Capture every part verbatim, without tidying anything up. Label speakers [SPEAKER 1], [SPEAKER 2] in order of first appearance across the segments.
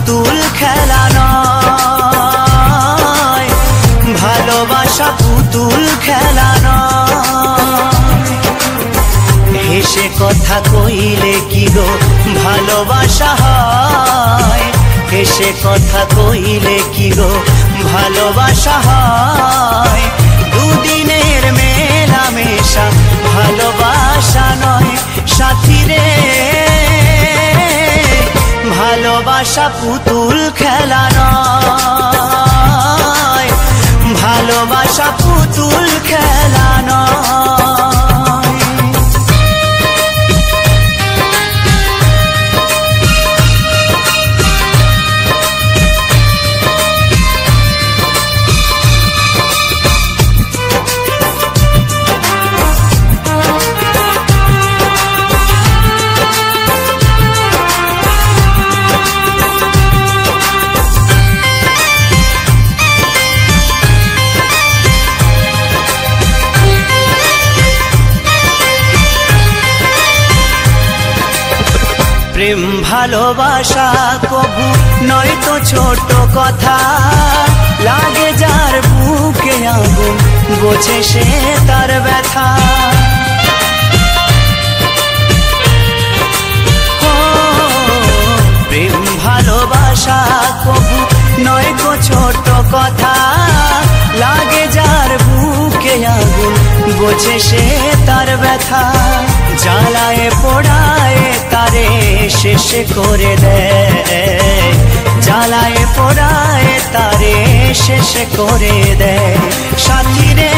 [SPEAKER 1] পুতুল খেলা নয়, ভালোবাসা পুতুল খেলা নয়। হেসে কথা কইলে কি গো ভালোবাসা হয়, হেসে কথা কইলে কি গো ভালোবাসা হয়। দুদিনের মেলামেশা ভালোবাসা নয় সাথী রে, ভালোবাসা পুতুল খেলা নয়, ভালোবাসা পুতুল খেলা নয়। প্রেম ভালোবাসা কবু নয় তো ছোট কথা, লাগে যার বুকে আগুন বোঝে সে তার ব্যথা। প্রেম ভালোবাসা কবু নয় তো ছোট কথা, লাগে যার বুকে আগুন বোঝে সে তার ব্যথা। জ্বালায় পোড়ায় তারে শেষ করে দেয়, জ্বালায় পোড়ায় তারে শেষ করে দেয় সাথী রে,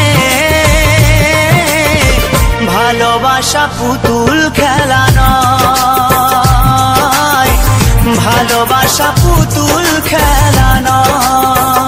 [SPEAKER 1] ভালোবাসা পুতুল খেলা নয়, ভালোবাসা পুতুল খেলা নয়।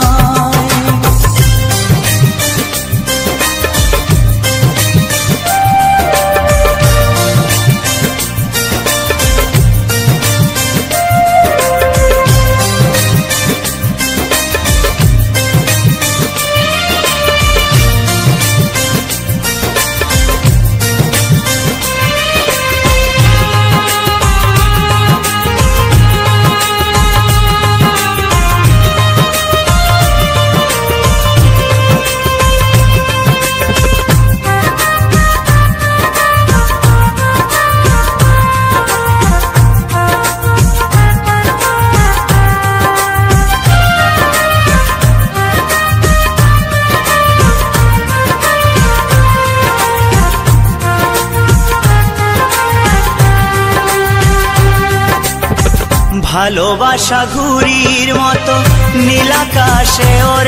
[SPEAKER 1] ভালোবাসা ঘুড়ির মতো নীলাকাশে